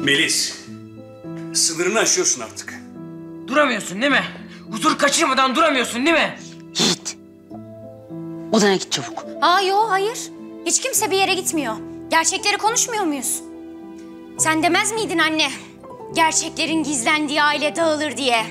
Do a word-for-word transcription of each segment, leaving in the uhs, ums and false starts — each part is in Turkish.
Melis, sınırını aşıyorsun artık. Duramıyorsun değil mi? Huzur kaçırmadan duramıyorsun değil mi? Yiğit. Odana git çabuk. Aa yo hayır. Hiç kimse bir yere gitmiyor. Gerçekleri konuşmuyor muyuz? Sen demez miydin anne? Gerçeklerin gizlendiği aile dağılır diye.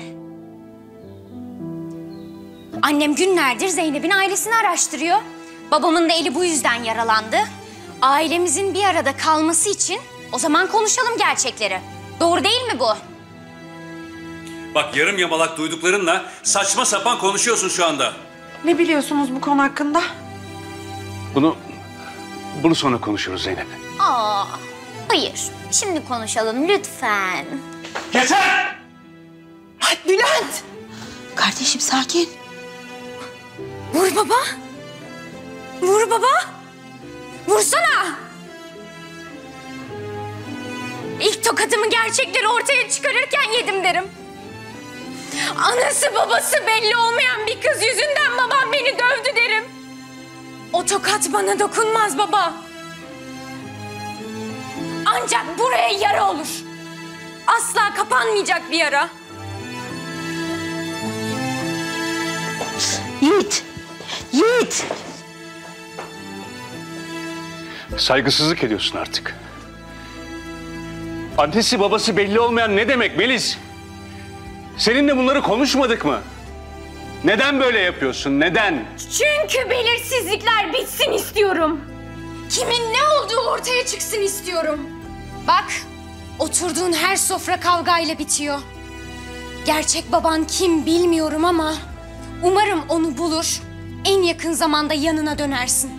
Annem günlerdir Zeynep'in ailesini araştırıyor. Babamın da eli bu yüzden yaralandı. Ailemizin bir arada kalması için o zaman konuşalım gerçekleri. Doğru değil mi bu? Bak yarım yamalak duyduklarınla saçma sapan konuşuyorsun şu anda. Ne biliyorsunuz bu konu hakkında? Bunu, bunu sonra konuşuruz Zeynep. Aa, hayır. Şimdi konuşalım lütfen. Yeter! Ay Bülent! Kardeşim sakin. Vur baba. Vur baba. Vursana. İlk tokatımı gerçekleri ortaya çıkarırken yedim derim. Anası babası belli olmayan bir kız yüzünden babam beni dövdü derim. O tokat bana dokunmaz baba. Ancak buraya yara olur. Asla kapanmayacak bir yara. Yiğit. Yiğit. Saygısızlık ediyorsun artık. Annesi babası belli olmayan ne demek Melis? Seninle bunları konuşmadık mı? Neden böyle yapıyorsun? Neden? Çünkü belirsizlikler bitsin istiyorum. Kimin ne olduğu ortaya çıksın istiyorum. Bak, oturduğun her sofra kavgayla bitiyor. Gerçek baban kim bilmiyorum ama umarım onu bulur. En yakın zamanda yanına dönersin.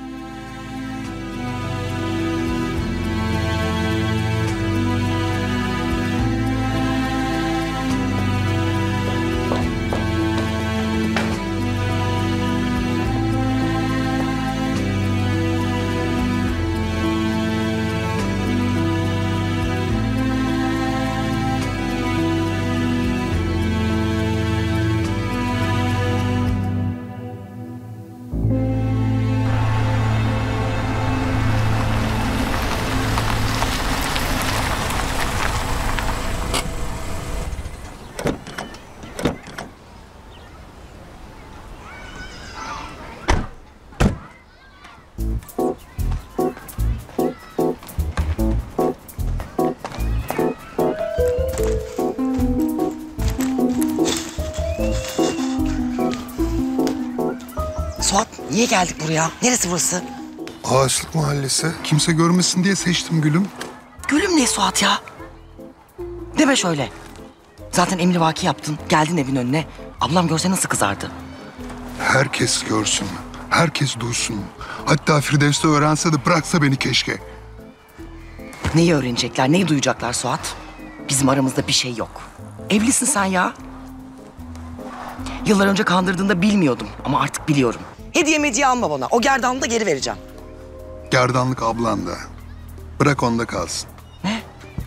Suat, niye geldik buraya? Neresi burası? Ağaçlık Mahallesi. Kimse görmesin diye seçtim gülüm. Gülüm ne Suat ya? Deme şöyle. Zaten emrivaki yaptın, geldin evin önüne. Ablam görse nasıl kızardı? Herkes görsün, herkes duysun. Hatta Firdevs de öğrense de bıraksa beni keşke. Neyi öğrenecekler, neyi duyacaklar Suat? Bizim aramızda bir şey yok. Evlisin sen ya. Yıllar önce kandırdığında bilmiyordum ama artık biliyorum. Hediye mediye alma bana. O gerdanlığı da geri vereceğim. Gerdanlık ablan da. Bırak onda kalsın. Ne?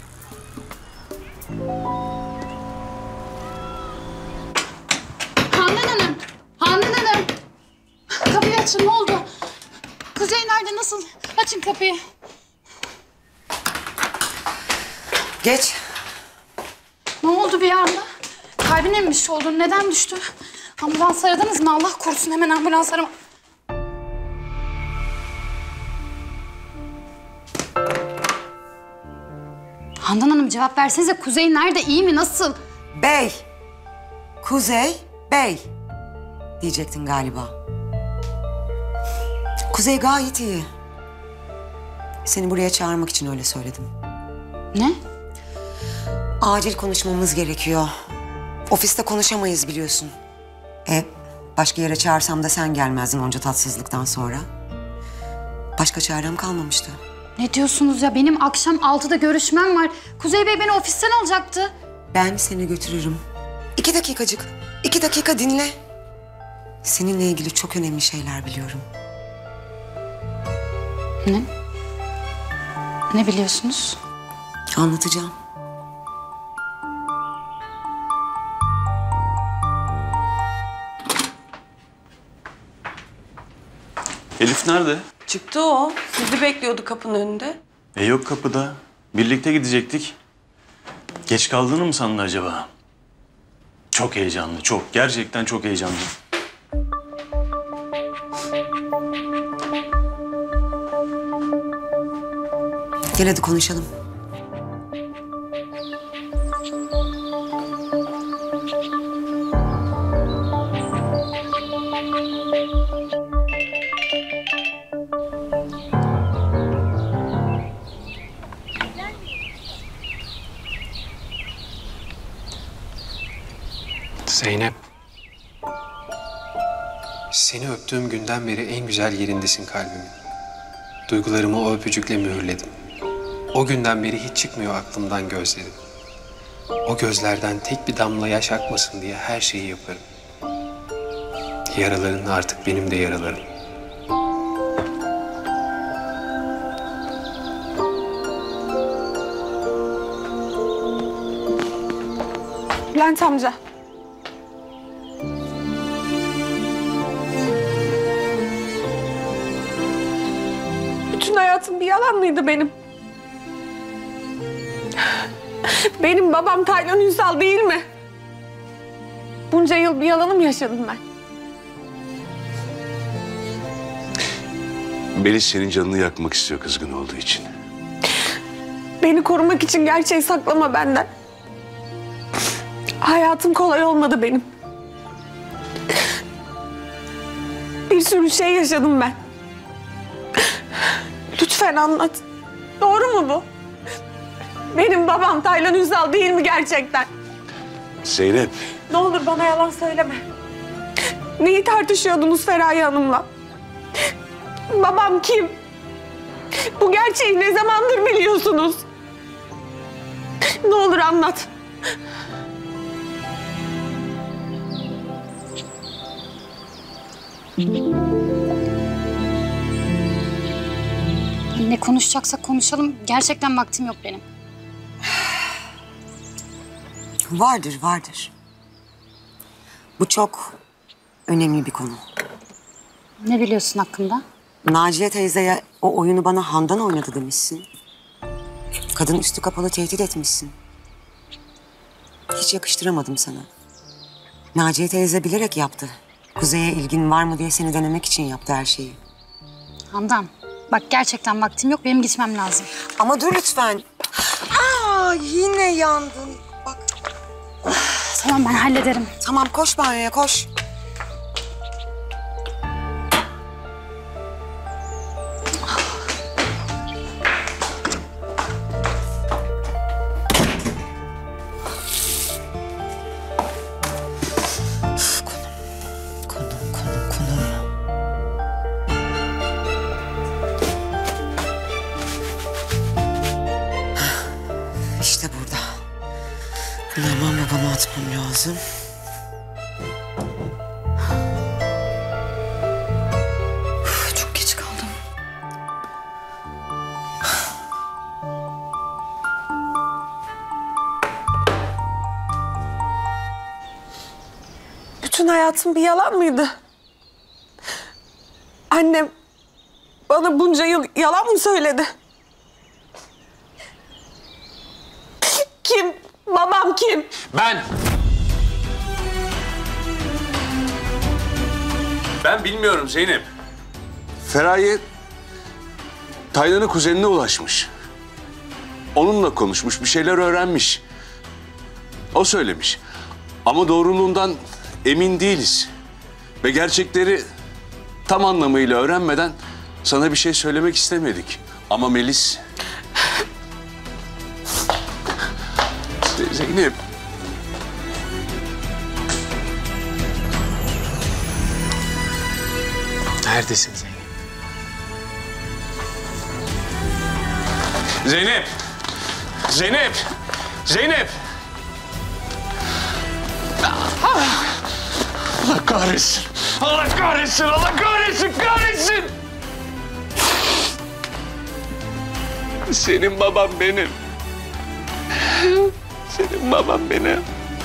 Handan Hanım, Handan Hanım. Kapıyı açın, ne oldu? Kuzey nerede, nasıl? Açın kapıyı. Geç. Ne oldu bir anda? Kalbine mi bir şey oldu? Neden düştü? Ambulans aradınız mı? Allah korusun, hemen ambulans arama. Handan Hanım cevap versenize. Kuzey nerede? İyi mi? Nasıl? Bey. Kuzey Bey diyecektin galiba. Kuzey gayet iyi. Seni buraya çağırmak için öyle söyledim. Ne? Acil konuşmamız gerekiyor. Ofiste konuşamayız biliyorsun. E başka yere çağırsam da sen gelmezdin onca tatsızlıktan sonra. Başka çarem kalmamıştı. Ne diyorsunuz ya? Benim akşam altıda görüşmem var. Kuzey Bey beni ofisten alacaktı. Ben seni götürürüm. İki dakikacık. İki dakika dinle. Seninle ilgili çok önemli şeyler biliyorum. Ne? Ne biliyorsunuz? Anlatacağım. Elif nerede? Çıktı o. Sizi bekliyordu kapının önünde. E yok kapıda. Birlikte gidecektik. Geç kaldığını mı sandı acaba? Çok heyecanlı, çok. Gerçekten çok heyecanlı. Gel hadi konuşalım. Zeynep. Seni öptüğüm günden beri en güzel yerindesin kalbimin. Duygularımı o öpücükle mühürledim. O günden beri hiç çıkmıyor aklımdan gözlerim. O gözlerden tek bir damla yaş akmasın diye her şeyi yaparım. Yaraların artık benim de yaralarım. Bülent amca. Bütün hayatım bir yalan mıydı benim? Benim babam Taylan Ünsal değil mi? Bunca yıl bir yalanı mı yaşadım ben? Melis senin canını yakmak istiyor kızgın olduğu için. Beni korumak için gerçeği saklama benden. Hayatım kolay olmadı benim. Bir sürü şey yaşadım ben. Lütfen anlat. Doğru mu bu? Benim babam Taylan Ünsal değil mi gerçekten? Zeynep. Ne olur bana yalan söyleme. Neyi tartışıyordunuz Feraye Hanım'la? Babam kim? Bu gerçeği ne zamandır biliyorsunuz? Ne olur anlat. Ne konuşacaksak konuşalım. Gerçekten vaktim yok benim. Vardır, vardır. Bu çok önemli bir konu. Ne biliyorsun hakkında? Naciye teyzeye o oyunu bana Handan oynadı demişsin. Kadın üstü kapalı tehdit etmişsin. Hiç yakıştıramadım sana. Naciye teyze bilerek yaptı. Kuzey'e ilgin var mı diye seni denemek için yaptı her şeyi. Handan, bak gerçekten vaktim yok. Benim gitmem lazım. Ama dur lütfen. Aa, yine yandın. Bak. Tamam, ben hallederim. Tamam, koş banyoya, koş. İşte burada. Bunu hemen babama atmam lazım. Uf, çok geç kaldım. Bütün hayatım bir yalan mıydı? Annem bana bunca yıl yalan mı söyledi? Kim? Babam kim? Ben. Ben bilmiyorum Zeynep. Feraye Taylan'ın kuzenine ulaşmış. Onunla konuşmuş, bir şeyler öğrenmiş. O söylemiş. Ama doğruluğundan emin değiliz. Ve gerçekleri tam anlamıyla öğrenmeden sana bir şey söylemek istemedik. Ama Melis... Zeynep. Neredesin Zeynep? Zeynep. Zeynep. Zeynep. Allah kahretsin. Allah kahretsin. Allah kahretsin. Kahretsin. Senin baban benim. Senin baban benim.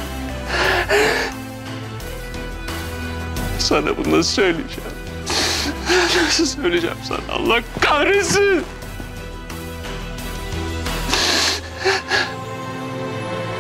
Sana bunu nasıl söyleyeceğim? Nasıl söyleyeceğim sana? Allah kahretsin.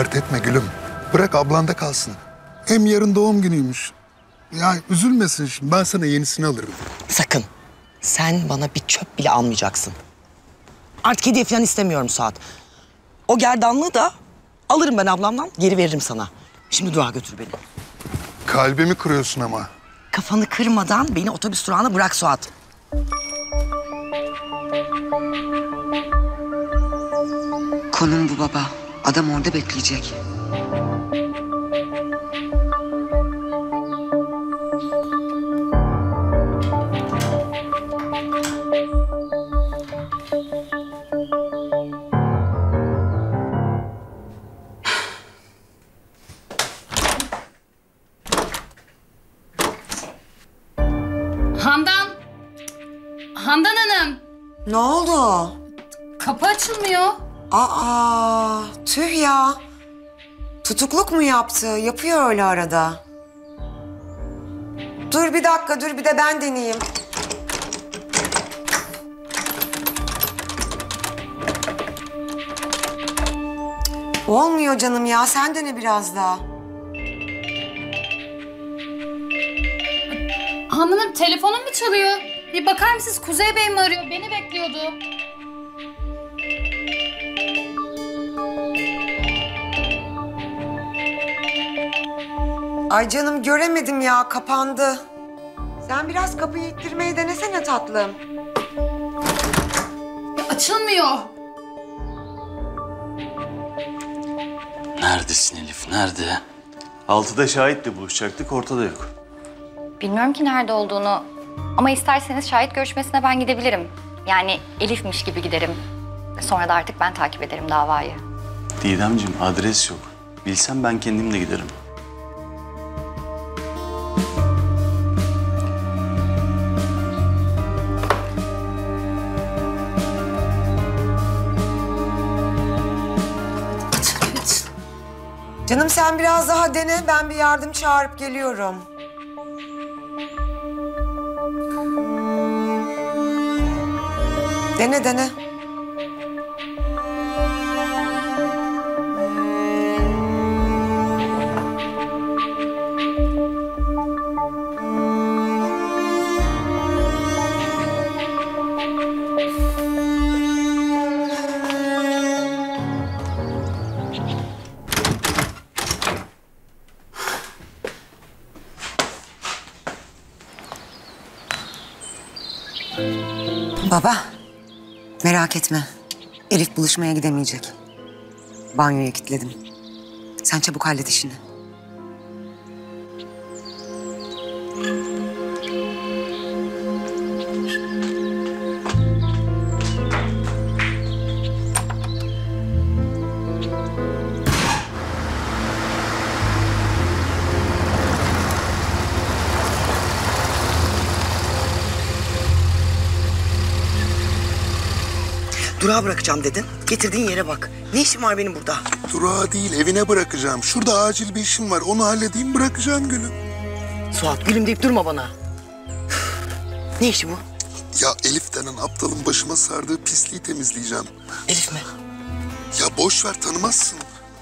Dert etme gülüm. Bırak ablanda kalsın. Hem yarın doğum günüymüş. Ya üzülmesin şimdi. Ben sana yenisini alırım. Sakın. Sen bana bir çöp bile almayacaksın. Artık hediye falan istemiyorum Suat. O gerdanlığı da alırım ben ablamdan, geri veririm sana. Şimdi durağa götür beni. Kalbimi kırıyorsun ama. Kafanı kırmadan beni otobüs durağına bırak Suat. Konum bu baba. Adam orada bekleyecek. Handan. Handan Hanım. Ne oldu? Kapı açılmıyor. Aa, tüh ya. Tutukluk mu yaptı? Yapıyor öyle arada. Dur bir dakika, dur bir de ben deneyeyim. Olmuyor canım ya, sen dene biraz daha. Handan Hanım telefonum mu çalıyor? Bir bakar mısınız? Kuzey Bey mi arıyor? Beni bekliyordu. Ay canım göremedim ya, kapandı. Sen biraz kapıyı ittirmeyi denesene tatlım. Ya açılmıyor. Neredesin Elif, nerede? Altıda şahitle buluşacaktık, ortada yok. Bilmiyorum ki nerede olduğunu. Ama isterseniz şahit görüşmesine ben gidebilirim. Yani Elif'miş gibi giderim. Sonra da artık ben takip ederim davayı. Didemciğim, adres yok. Bilsem ben kendim de giderim. Canım sen biraz daha dene, ben bir yardım çağırıp geliyorum. Dene dene. Baba, merak etme. Elif buluşmaya gidemeyecek. Banyoya kilitledim. Sen çabuk hallet işini. Durağa bırakacağım dedin. Getirdiğin yere bak. Ne işim var benim burada? Durağa değil, evine bırakacağım. Şurada acil bir işim var. Onu halledeyim, bırakacağım gülüm. Suat, gülüm deyip durma bana. Ne işi bu? Ya Elif denen aptalın başıma sardığı pisliği temizleyeceğim. Elif mi? Ya boş ver, tanımazsın.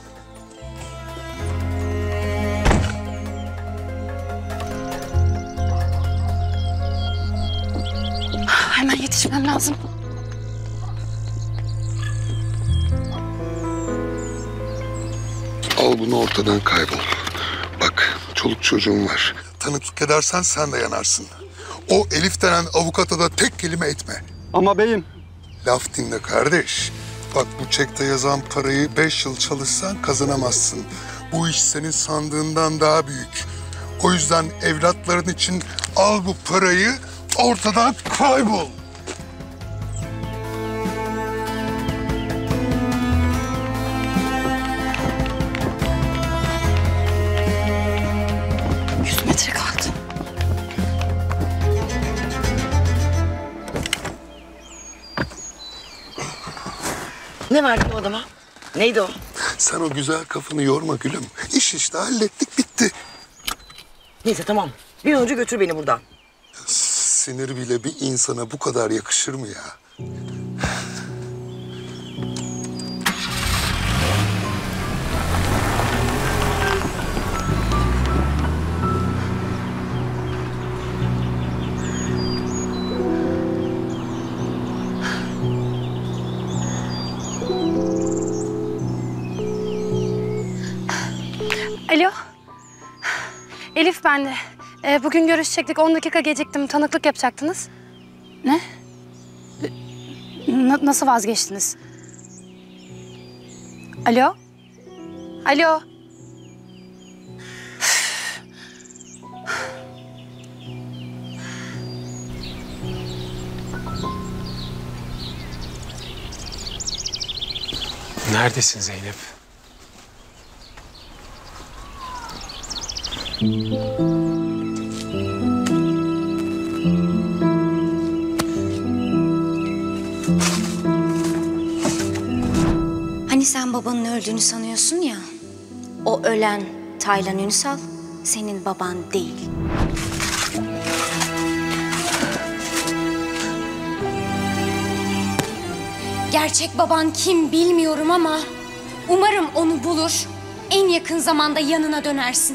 Hemen yetişmem lazım. Al bunu, ortadan kaybol. Bak, çoluk çocuğum var. Tanıklık edersen sen de yanarsın. O Elif denen avukata da tek kelime etme. Ama beyim. Laf dinle kardeş. Bak, bu çekte yazan parayı beş yıl çalışsan kazanamazsın. Bu iş senin sandığından daha büyük. O yüzden evlatların için al bu parayı, ortadan kaybol. Yüz metre kaldı. Ne verdin o adama? Neydi o? Sen o güzel kafanı yorma gülüm. İş işte, hallettik, bitti. Neyse tamam. Bir an önce götür beni buradan. Sinir bile bir insana bu kadar yakışır mı ya? Elif ben de. Ee, bugün görüşecektik. on dakika geciktim. Tanıklık yapacaktınız. Ne? N- nasıl vazgeçtiniz? Alo? Alo? Neredesin Zeynep? Hani sen babanın öldüğünü sanıyorsun ya. O ölen Taylan Ünsal senin baban değil. Gerçek baban kim bilmiyorum ama umarım onu bulur. En yakın zamanda yanına dönersin.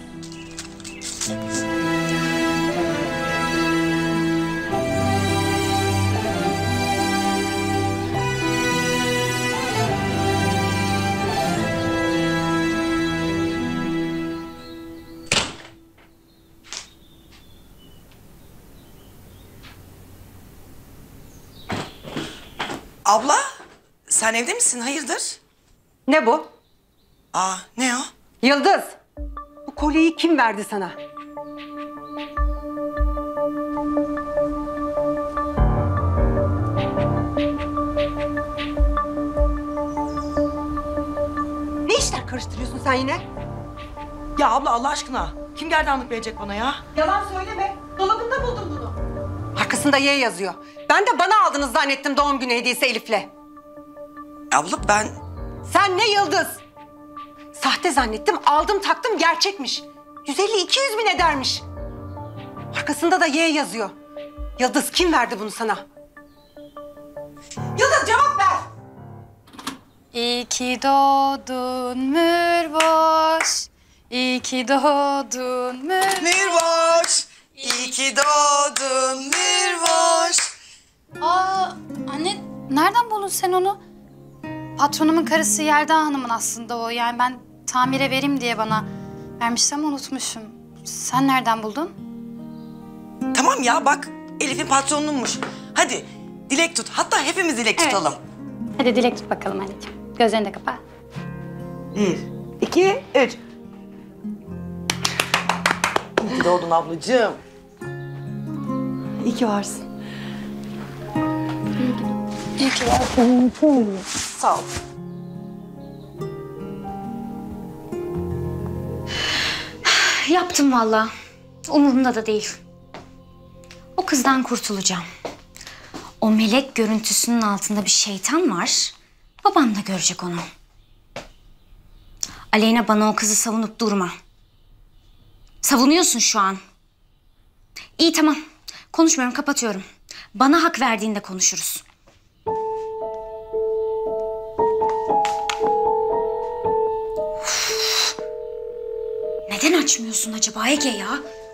Abla, sen evde misin? Hayırdır? Ne bu? Aa, ne o? Yıldız, bu kolyeyi kim verdi sana? Ne işler karıştırıyorsun sen yine? Ya abla Allah aşkına, kim gerdanlık verecek bana ya? Yalan söyleme. Dolabında buldum bunu. Arkasında Y yazıyor. Ben de bana aldınız zannettim doğum günü hediyesi Elif'le. Abla ben... Sen ne Yıldız? Sahte zannettim, aldım taktım gerçekmiş. yüz elli iki yüz bin edermiş. Arkasında da Y yazıyor. Yıldız kim verdi bunu sana? Yıldız cevap ver! İyi ki doğdun Mürboş. İyi ki doğdun Mürboş. Mürboş. İyi ki doğdun Mürboş. Aa anne nereden buldun sen onu? Patronumun karısı Yelda Hanım'ın aslında o. Yani ben tamire vereyim diye bana vermiştim, unutmuşum. Sen nereden buldun? Tamam ya bak, Elif'in patronunmuş. Hadi dilek tut. Hatta hepimiz dilek Evet. tutalım. Hadi dilek tut bakalım anneciğim. Gözlerini de kapa. Bir, iki, üç. İyi ki doğdun ablacığım. İyi ki varsın. İyi ki varsın. Sağ ol. Yaptım vallahi. Umurumda da değil. O kızdan kurtulacağım. O melek görüntüsünün altında bir şeytan var. Babam da görecek onu. Aleyna bana o kızı savunup durma. Savunuyorsun şu an. İyi tamam. Konuşmuyorum, kapatıyorum. Bana hak verdiğinde konuşuruz. Üf. Neden açmıyorsun acaba Ege ya?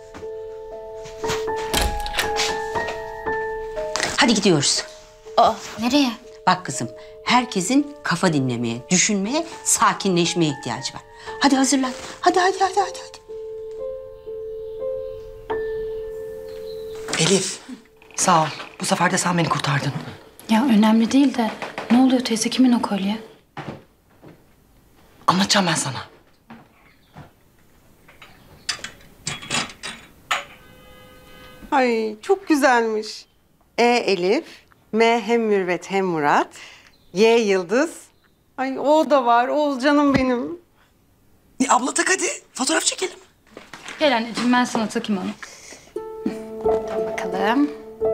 Hadi gidiyoruz. Aa, nereye? Bak kızım, herkesin kafa dinlemeye, düşünmeye, sakinleşmeye ihtiyacı var. Hadi hazırlan. Hadi hadi hadi hadi. hadi. Elif, sağ ol. Bu sefer de sen beni kurtardın. Ya önemli değil de ne oluyor teyze, kimin o kolye? Anlatacağım ben sana. Ay çok güzelmiş. E Elif, M hem Mürvet hem Murat, Y Yıldız. Ay o da var, Oğuz canım benim. E, abla tak hadi, fotoğraf çekelim. Gel anneciğim, ben sana takayım onu. Dur bakalım.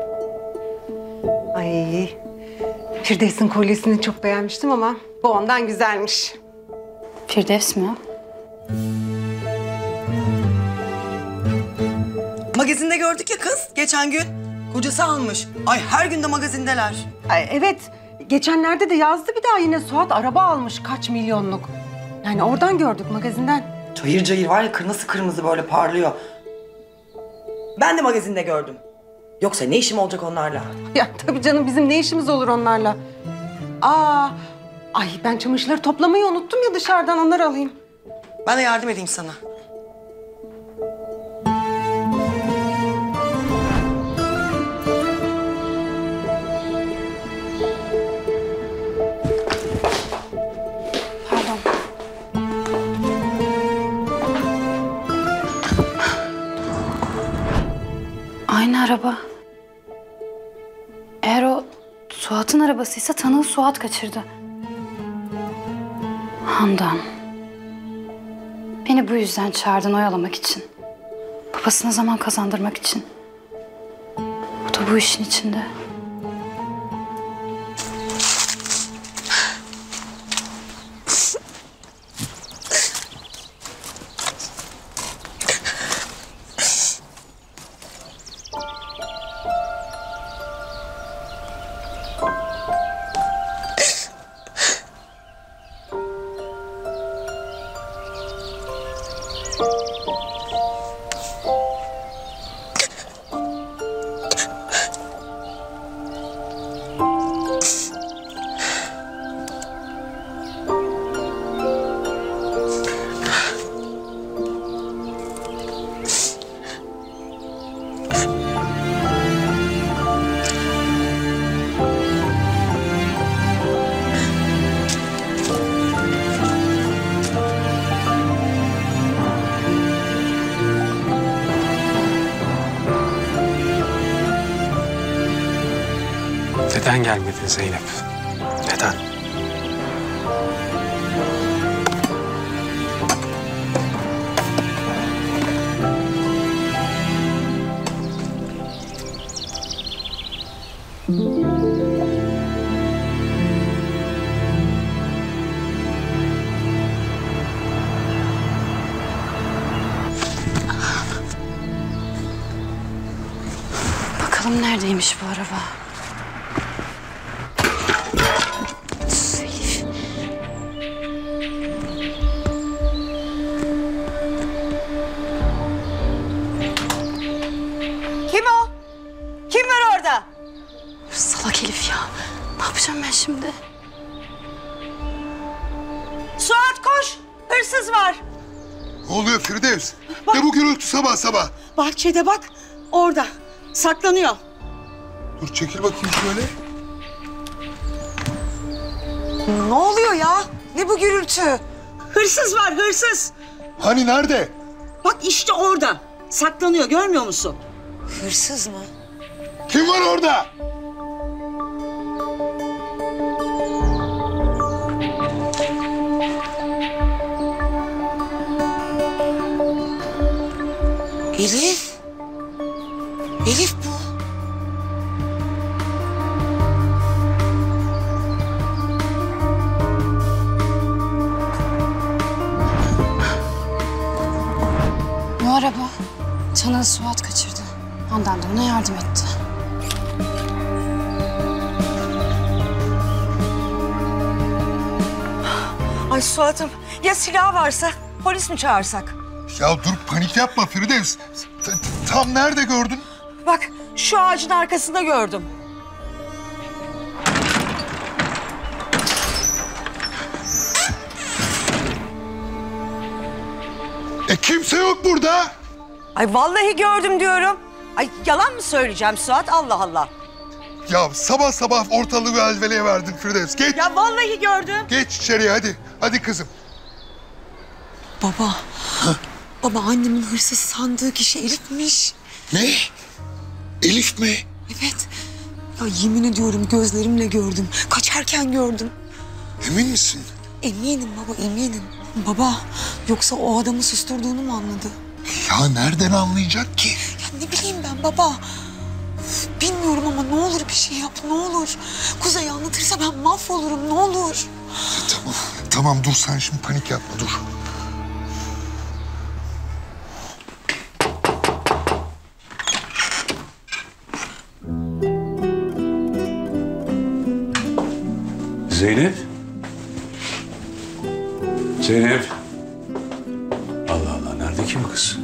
Ay Firdevs'in kolyesini çok beğenmiştim ama bu ondan güzelmiş. Firdevs mi? Magazinde gördük ya kız, geçen gün. Kocası almış. Ay her gün de magazindeler. Ay, evet, geçenlerde de yazdı bir daha yine Suat araba almış kaç milyonluk. Yani oradan gördük magazinden. Cayır cayır var ya, kırmızı kırmızı böyle parlıyor. Ben de magazinde gördüm. Yoksa ne işim olacak onlarla? Ya tabii canım, bizim ne işimiz olur onlarla? Aa, ay ben çamaşırları toplamayı unuttum ya, dışarıdan onları alayım. Ben de yardım edeyim sana. Eğer o Suat'ın arabasıysa tanığı Suat kaçırdı. Handan. Beni bu yüzden çağırdın, oyalamak için. Babasına zaman kazandırmak için. O da bu işin içinde. Neden gelmedin Zeynep? Neden? Bakalım neredeymiş bu araba? Kim o? Kim var orada? Salak Elif ya. Ne yapacağım ben şimdi? Suat koş. Hırsız var. Ne oluyor Firdevs? Ne bu gürültü sabah sabah? Bahçede bak. Orada. Saklanıyor. Dur çekil bakayım şöyle. Ne oluyor ya? Ne bu gürültü? Hırsız var, hırsız. Hani nerede? Bak işte orada. Saklanıyor, görmüyor musun? Hırsız mı? Kim var orada? Elif. Elif bu. Bu araba tanığı Suat kaçırdı. Handan da ona yardım etti. Ay Suat'ım, ya silah varsa polis mi çağırsak? Ya dur panik yapma Firdevs. T- Tam nerede gördün? Bak şu ağacın arkasında gördüm. E kimse yok burada. Ay vallahi gördüm diyorum. Ay yalan mı söyleyeceğim Suat? Allah Allah. Ya sabah sabah ortalığı velveleye verdin Firdevs. Geç. Ya vallahi gördüm. Geç içeriye hadi. Hadi kızım. Baba. Baba annemin hırsız sandığı kişi Elif'miş. Ne? Elif mi? Evet. Ya yemin ediyorum gözlerimle gördüm. Kaçarken gördüm. Emin misin? Eminim baba eminim. Baba yoksa o adamı susturduğunu mu anladı? Ya nereden anlayacak ki? Ya ne bileyim ben baba. Bilmiyorum ama ne olur bir şey yap ne olur. Kuzey anlatırsa ben mahvolurum ne olur. Tamam. Tamam dur sen şimdi panik yapma dur. Zeynep. Zeynep. Allah Allah nerede ki bu kız?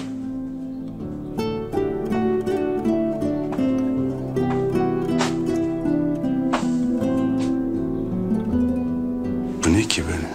Bu ne ki böyle?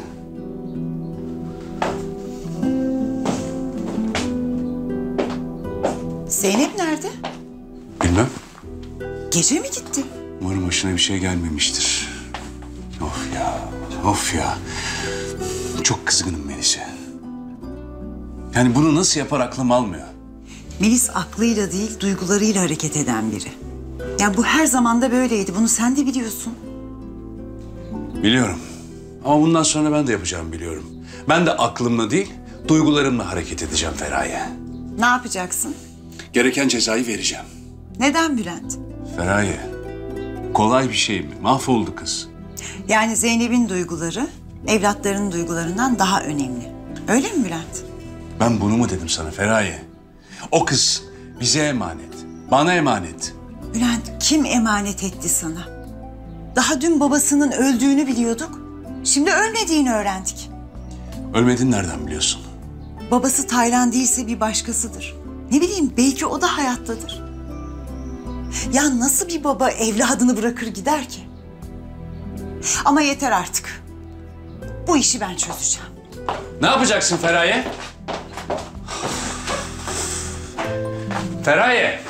Zeynep nerede? Bilmem. Gece mi gitti? Umarım başına bir şey gelmemiştir. Of ya, of ya. Çok kızgınım Melis'e. Yani bunu nasıl yapar aklım almıyor. Melis aklıyla değil, duygularıyla hareket eden biri. Yani bu her zaman da böyleydi. Bunu sen de biliyorsun. Biliyorum. Ama bundan sonra ben de yapacağımı biliyorum. Ben de aklımla değil, duygularımla hareket edeceğim Feraye. Ne yapacaksın? Gereken cezayı vereceğim. Neden Bülent? Feraye, kolay bir şey mi? Mahvoldu kız. Yani Zeynep'in duyguları evlatlarının duygularından daha önemli. Öyle mi Bülent? Ben bunu mu dedim sana Feraye? O kız bize emanet, bana emanet. Bülent, kim emanet etti sana? Daha dün babasının öldüğünü biliyorduk. Şimdi ölmediğini öğrendik. Ölmediğini nereden biliyorsun? Babası Taylan değilse bir başkasıdır. Ne bileyim, belki o da hayattadır. Ya nasıl bir baba evladını bırakır gider ki? Ama yeter artık. Bu işi ben çözeceğim. Ne yapacaksın Feraye? Feraye!